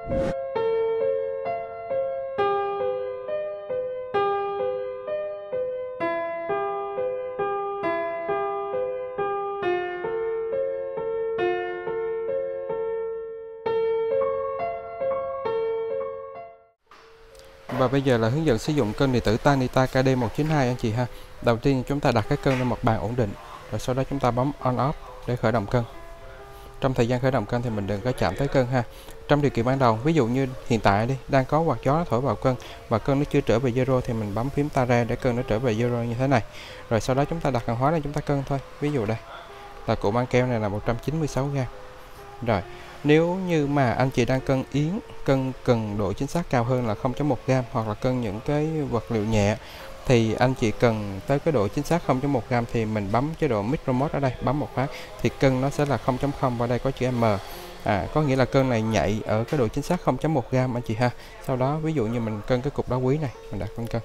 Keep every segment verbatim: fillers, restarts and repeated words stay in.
Và bây giờ là hướng dẫn sử dụng cân điện tử Tanita K D một chín hai anh chị ha. Đầu tiên chúng ta đặt cái cân lên một bàn ổn định, rồi sau đó chúng ta bấm on off để khởi động cân. Trong thời gian khởi động cân thì mình đừng có chạm tới cân ha. Trong điều kiện ban đầu, ví dụ như hiện tại đi đang có quạt gió thổi vào cân và cân nó chưa trở về zero thì mình bấm phím ta ra để cân nó trở về zero như thế này. Rồi sau đó chúng ta đặt hàng hóa lên chúng ta cân thôi. Ví dụ đây là cụ băng keo này là một trăm chín mươi sáu gam. Rồi nếu như mà anh chị đang cân yến, cân cần độ chính xác cao hơn là không phẩy một gam hoặc là cân những cái vật liệu nhẹ thì anh chị cần tới cái độ chính xác không phẩy một gam thì mình bấm chế độ micro mode ở đây, bấm một phát thì cân nó sẽ là không phẩy không và đây có chữ M. À, có nghĩa là cân này nhạy ở cái độ chính xác không phẩy một gam anh chị ha. Sau đó ví dụ như mình cân cái cục đá quý này, mình đặt con cân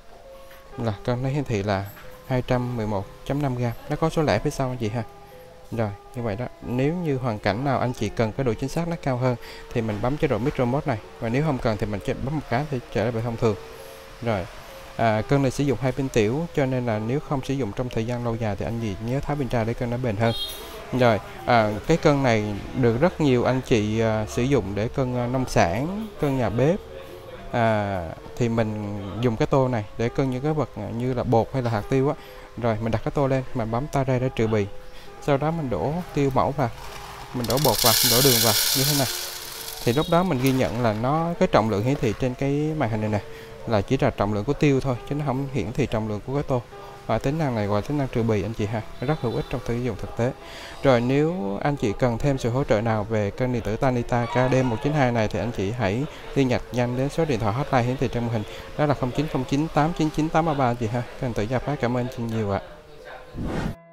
là cân nó hiển thị là hai trăm mười một phẩy năm gam, nó có số lẻ phía sau anh chị ha. Rồi như vậy đó, nếu như hoàn cảnh nào anh chị cần cái độ chính xác nó cao hơn thì mình bấm chế độ micro mode này, và nếu không cần thì mình chỉ bấm một cái thì trở lại thông thường. Rồi à, cân này sử dụng hai pin tiểu cho nên là nếu không sử dụng trong thời gian lâu dài thì anh chị nhớ tháo pin ra để cân nó bền hơn. Rồi à, cái cân này được rất nhiều anh chị à, sử dụng để cân à, nông sản, cân nhà bếp. À, thì mình dùng cái tô này để cân những cái vật như là bột hay là hạt tiêu á. Rồi mình đặt cái tô lên, mình bấm ta ra để trừ bì. Sau đó mình đổ tiêu mẫu vào, mình đổ bột vào, mình đổ đường vào như thế này. Thì lúc đó mình ghi nhận là nó cái trọng lượng hiển thị trên cái màn hình này nè là chỉ là trọng lượng của tiêu thôi chứ nó không hiển thị trọng lượng của cái tô. Và tính năng này gọi tính năng trừ bì anh chị ha, rất hữu ích trong sử dụng thực tế. Rồi nếu anh chị cần thêm sự hỗ trợ nào về cân điện tử Tanita K D một chín hai này thì anh chị hãy liên lạc nhanh đến số điện thoại hotline hiển thị trên màn hình, đó là không chín không chín tám chín chín tám ba ba anh chị ha. Các anh tự Gia Phát cảm ơn chị nhiều ạ.